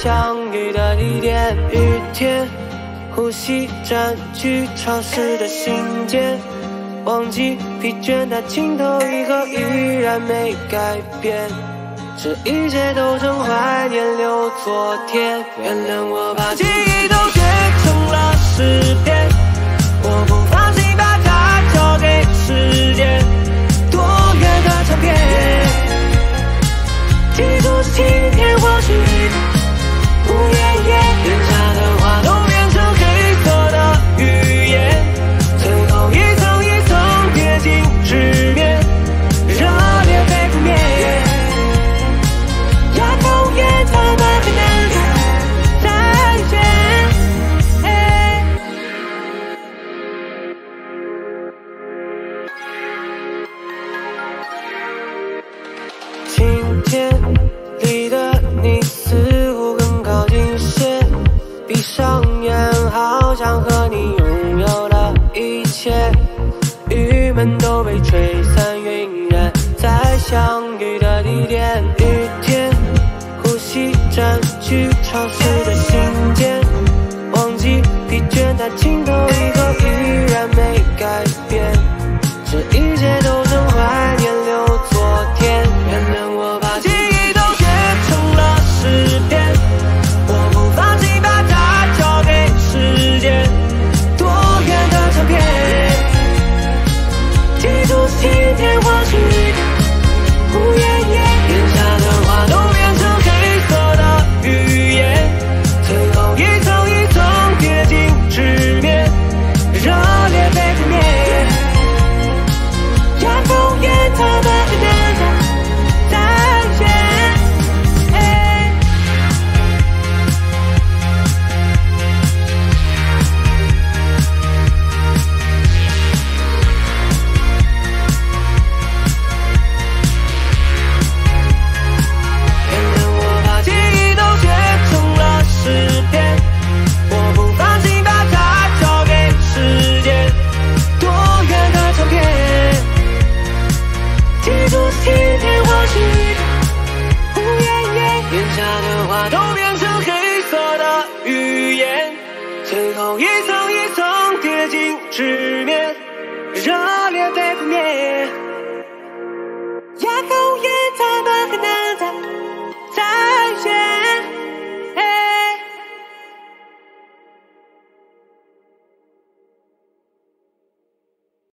相遇的地点，雨天，呼吸占据潮湿的心间，忘记疲倦的镜头，一刻依然没改变，这一切都成怀念，留昨天。原谅我把记忆都写成了诗篇，我不放弃把它交给时间，多远的唱片，记住今天或许无言言，眼下的话都变成黑色的语言，最后一层一层贴近纸面，热烈被扑灭，哑口也他们很难说再见。晴天里的你似乎更靠近些，闭上眼好像和你拥有了一切，郁闷都被吹散晕染在相遇的地点，雨天，呼吸占据潮湿的心间，忘记疲倦的镜头，一刻依然没改变，这一切都成怀念，留昨天。原谅我把记忆都写成了诗篇，我不放弃把它交给时间，多远的唱片，记住今天或许无言言，眼下的话都变成黑色的语言，最后一层一层贴近纸面，热烈被扑灭，哑口也他们很难说再见。原谅我把记忆都写成了诗篇，我不放弃把它交给时间，多远的唱片，记住今天或许无言言，眼下的话都变成黑色的语言，最后一层一层贴近纸